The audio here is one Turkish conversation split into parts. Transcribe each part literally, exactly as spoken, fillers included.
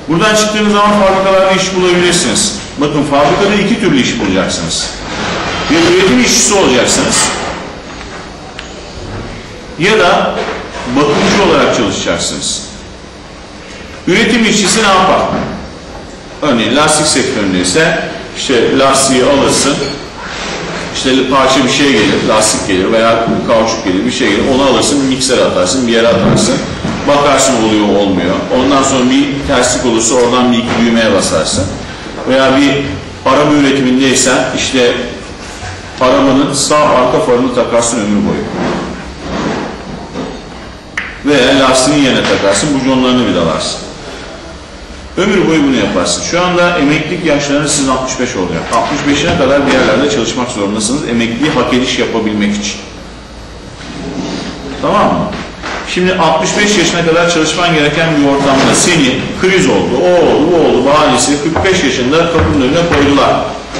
Buradan çıktığınız zaman fabrikalarda iş bulabilirsiniz. Bakın fabrikada iki türlü iş bulacaksınız. Ya üretim işçisi olacaksınız ya da bakımcı olarak çalışacaksınız. Üretim işçisi ne yapar? Örneğin lastik sektöründeyse işte lastiği alırsın, işte parça bir şey gelir, lastik gelir veya kauçuk gelir, bir şey gelir, onu alırsın, miksere atarsın, bir yere atarsın, bakarsın oluyor olmuyor. Ondan sonra bir terslik olursa oradan bir iki düğmeye basarsın. Veya bir araba üretimindeysen işte arabanın sağ arka farını takarsın ömür boyu. Veya lastiğin yerine takarsın, bujonlarını vidalarsın. Ömür boyu bunu yaparsın. Şu anda emeklilik yaşlarınız sizin altmış beş olacak. altmış beşine kadar bir yerlerde çalışmak zorundasınız emekliliği hak ediş yapabilmek için. Tamam mı? Şimdi altmış beş yaşına kadar çalışman gereken bir ortamda seni kriz oldu, o oldu, bu oldu bahanesiyle kırk beş yaşında kapının önüne koydular.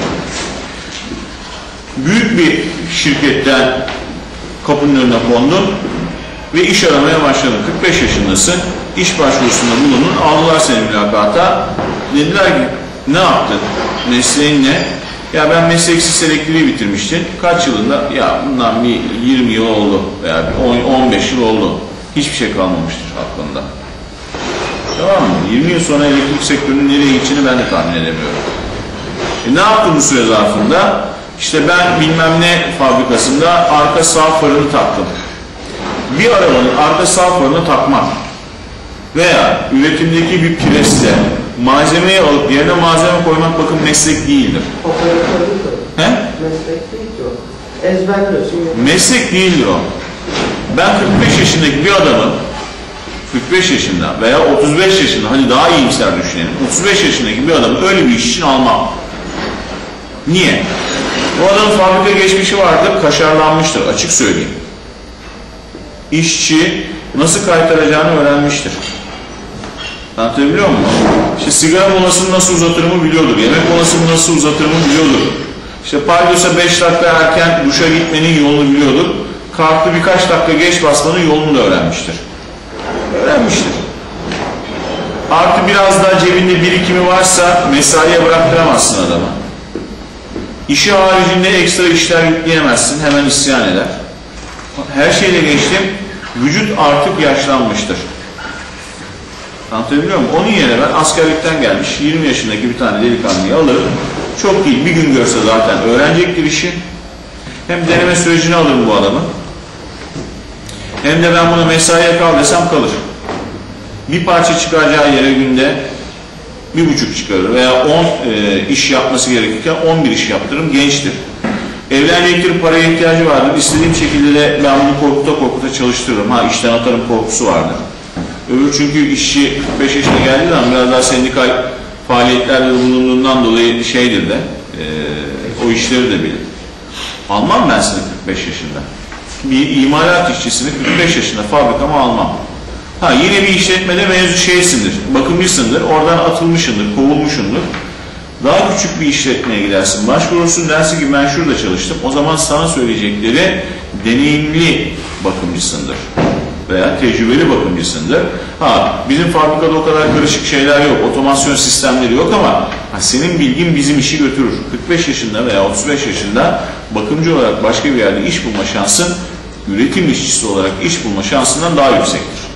Büyük bir şirketten kapının önüne kondun ve iş aramaya başladın. kırk beş yaşındasın, iş başvurusunda bulundun, aldılar seni mülakata. Dediler ki, ne yaptın? Mesleğin ne? Ya ben mesleksiz elektriği bitirmiştim. Kaç yılında? Ya bundan bir yirmi yıl oldu veya on beş yıl oldu. Hiçbir şey kalmamıştır aklında. Tamam mı? yirmi yıl sonra elektrik sektörünün nereye gideceğini ben de tahmin edemiyorum. E ne yaptım bu süre zarfında? İşte ben bilmem ne fabrikasında arka sağ farını taktım. Bir arabanın arka sağ farını takmak veya üretimdeki bir presle malzemeyi alıp yerine malzeme koymak bakın meslek değildir. He? Meslek değil ki o. Ezberliyorsun. Meslek değildir o. Ben kırk beş yaşındaki bir adamın kırk beş yaşında veya otuz beş yaşında, hani daha iyimser düşünelim, otuz beş yaşındaki bir adamı öyle bir iş için almam. Niye? Bu adamın fabrika geçmişi vardır, kaşarlanmıştır, açık söyleyeyim. İşçi nasıl kaytaracağını öğrenmiştir. Anlatabiliyor muyum? İşte sigara molasını nasıl uzatırımı biliyordur, yemek molasını nasıl uzatırımı biliyordur. İşte paydos'a beş dakika erken duşa gitmenin yolunu biliyordur. Kartı birkaç dakika geç basmanın yolunu da öğrenmiştir. Öğrenmiştir. Artı biraz daha cebinde birikimi varsa mesaiye bıraktıramazsın adamı. İşi haricinde ekstra işler yükleyemezsin, hemen isyan eder. Her şeyle geçtim, vücut artık yaşlanmıştır. Anlatabiliyor muyum? Onun yerine ben askerlikten gelmiş yirmi yaşındaki bir tane delikanlıyı alırım. Çok değil, bir gün görse zaten öğrenecektir işi. Hem deneme sürecini alırım bu adamı. Hem de ben bunu mesaiye kal desem kalır. Bir parça çıkaracağı yere günde bir buçuk çıkarır veya on e, iş yapması gerekirken on bir iş yaptırırım, gençtir. Evlenecektir, paraya ihtiyacı vardır. İstediğim şekilde de ben bunu korkuta korkuta çalıştırırım. Ha işten atarım korkusu vardır. Öbür çünkü işçi kırk beş yaşına geldiği zaman biraz daha sendikal faaliyetlerde bulunduğundan dolayı şeydir de e, o işleri de bilir. Almam ben seni kırk beş yaşında. Bir imalat işçisini kırk beş yaşında fabrikama almam. Ha yine bir işletmede mevzu şeysindir, bakımcısındır, oradan atılmışındır, kovulmuşundur. Daha küçük bir işletmeye gidersin, başvurursun, dersin ki ben şurada çalıştım. O zaman sana söyleyecekleri deneyimli bakımcısındır veya tecrübeli bakımcısındır. Ha bizim fabrikada o kadar karışık şeyler yok, otomasyon sistemleri yok ama ha, senin bilgin bizim işi götürür. kırk beş yaşında veya otuz beş yaşında bakımcı olarak başka bir yerde iş bulma şansın üretim işçisi olarak iş bulma şansından daha yüksektir.